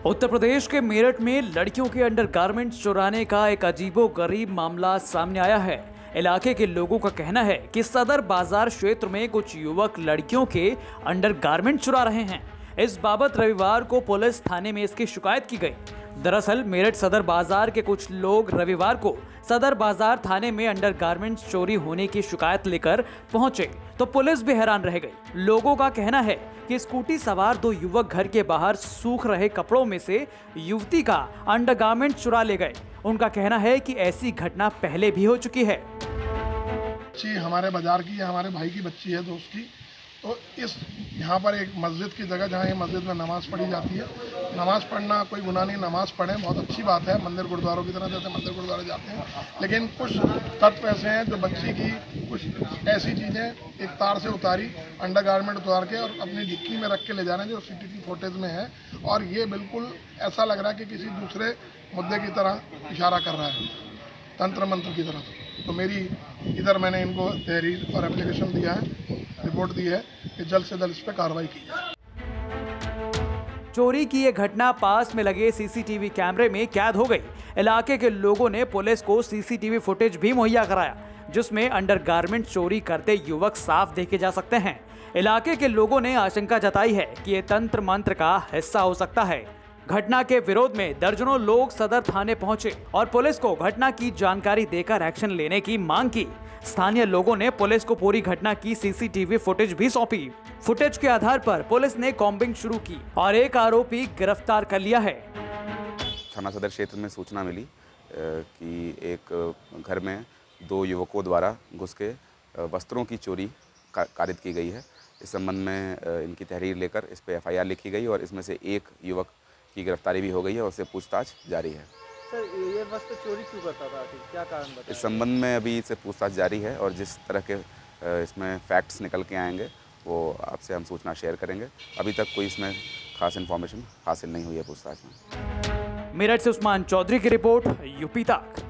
उत्तर प्रदेश के मेरठ में लड़कियों के अंडरगारमेंट्स चुराने का एक अजीबोगरीब मामला सामने आया है। इलाके के लोगों का कहना है कि सदर बाजार क्षेत्र में कुछ युवक लड़कियों के अंडरगारमेंट चुरा रहे हैं। इस बाबत रविवार को पुलिस थाने में इसकी शिकायत की गई। दरअसल मेरठ सदर बाजार के कुछ लोग रविवार को सदर बाजार थाने में अंडरगारमेंट्स चोरी होने की शिकायत लेकर पहुंचे तो पुलिस भी हैरान रह गई। लोगों का कहना है कि स्कूटी सवार दो युवक घर के बाहर सूख रहे कपड़ों में से युवती का अंडरगारमेंट चुरा ले गए। उनका कहना है कि ऐसी घटना पहले भी हो चुकी है। बच्ची हमारे बाजार की है, हमारे भाई की बच्ची है, दोस्त की। तो इस यहाँ पर एक मस्जिद की जगह जहाँ ये मस्जिद में नमाज़ पढ़ी जाती है। नमाज़ पढ़ना कोई गुनाह नहीं, नमाज़ पढ़ें, बहुत अच्छी बात है। मंदिर गुरुद्वारों की तरह जैसे मंदिर गुरुद्वारे जाते हैं, लेकिन कुछ तत्व ऐसे हैं जो बच्ची की कुछ ऐसी चीज़ें एक तार से उतारी, अंडरगारमेंट उतार के और अपनी डिक्की में रख के ले जा रहे हैं, जो सीसीटीवी फुटेज में है। और ये बिल्कुल ऐसा लग रहा है कि किसी दूसरे मुद्दे की तरह इशारा कर रहा है, तंत्र मंत्र की तरह। तो मेरी इधर मैंने इनको तहरीर और एप्लीकेशन दिया है, रिपोर्ट दी है कि जल्द से जल्द इस पर कार्रवाई की जाए। चोरी की यह घटना पास में लगे सीसीटीवी कैमरे में कैद हो गई। इलाके के लोगों ने पुलिस को सीसीटीवी फुटेज भी मुहैया कराया, जिसमें अंडरगारमेंट चोरी करते युवक साफ देखे जा सकते हैं। इलाके के लोगों ने आशंका जताई है कि ये तंत्र मंत्र का हिस्सा हो सकता है। घटना के विरोध में दर्जनों लोग सदर थाने पहुंचे और पुलिस को घटना की जानकारी देकर एक्शन लेने की मांग की। स्थानीय लोगों ने पुलिस को पूरी घटना की सीसीटीवी फुटेज भी सौंपी। फुटेज के आधार पर पुलिस ने कॉम्बिंग शुरू की और एक आरोपी गिरफ्तार कर लिया है। थाना सदर क्षेत्र में सूचना मिली कि एक घर में दो युवकों द्वारा घुस के वस्त्रों की चोरी कारित की गई है। इस संबंध में इनकी तहरीर लेकर इस पर FIR लिखी गई और इसमें से एक युवक की गिरफ्तारी भी हो गई है और उससे पूछताछ जारी है। सर, ये वस्त्र चोरी क्यों करता था, क्या कारण बताया? इस संबंध में अभी इससे पूछताछ जारी है और जिस तरह के इसमें फैक्ट्स निकल के आएंगे वो आपसे हम सूचना शेयर करेंगे। अभी तक कोई इसमें खास इन्फॉर्मेशन हासिल नहीं हुई है पूछताछ में। मेरठ से उस्मान चौधरी की रिपोर्ट, यूपी तक।